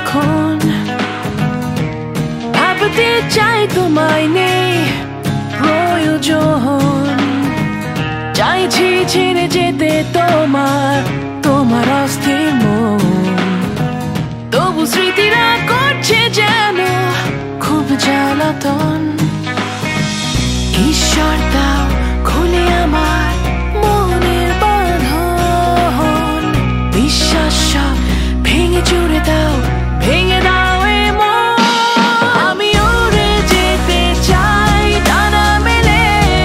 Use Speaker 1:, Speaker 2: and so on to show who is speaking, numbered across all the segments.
Speaker 1: এখন ভাবতে চাই তোমায় নেই প্রয়োজন চাইছি ছেড়ে যেতে তোমার অস্থির মন তবু স্মৃতিরা করছে যেন খুব জ্বালাতন ঈশ্বর দাও খুলে আমার মনের বাঁধন বিশ্বাস সব ভেঙে চুরে দাও ভেঙে দাও এ মন আমি উড়ে যেতে চাই ডানা মেলে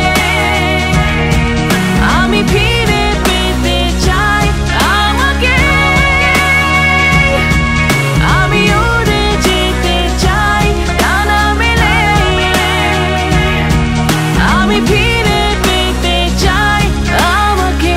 Speaker 1: আমি ফিরে পেতে চাই আমাকে আমি উড়ে যেতে চাই ডানা মেলে আমি ফিরে পেতে চাই আমাকে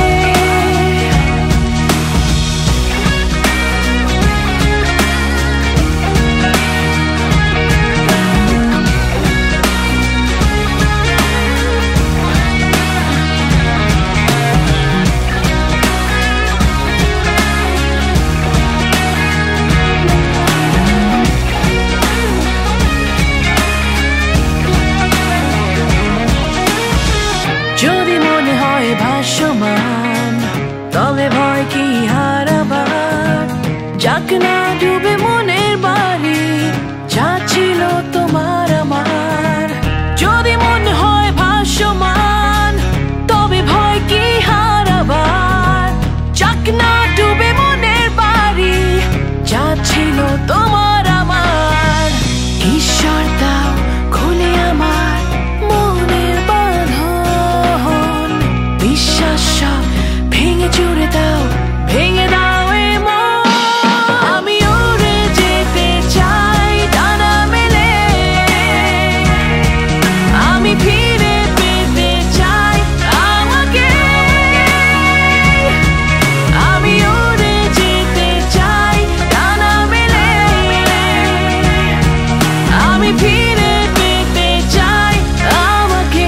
Speaker 1: যদি মনে হয় ভাসমান তবে ভয় কি হারাবার যাক না ডুবে মনের বাড়ি যা ছিল তোমার আমার যদি মনে হয় ভাসমান তবে ভয় কি হারাবার যাক না ডুবে মনের বাড়ি যা ছিল তোমার আমার ঈশ্বর দাও খুলে আমার মনের বাঁধন বিশ্বাস সব ভেঙে চুরে দাও ভেঙে দাও এ মন আমি উড়ে যেতে চাই ডানা মেলে আমি ফিরে পেতে চাই আমাকে আমি উড়ে যেতে চাই ডানা মেলে আমি ফিরে পেতে চাই আমাকে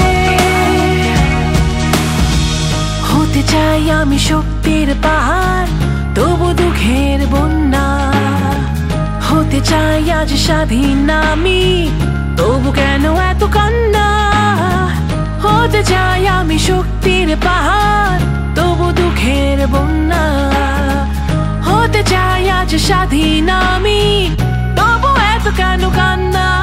Speaker 1: হতে চাই আমি শক্তির পাহাড় তবু দুঃখের বন্যা হতে চাই আজ স্বাধীন আমি তবু কেন এত কান্না হতে চাই আমি শক্তির পাহাড় তবু দুঃখের বন্যা হতে চাই আজ স্বাধীন আমি তবু এত কেন কান্না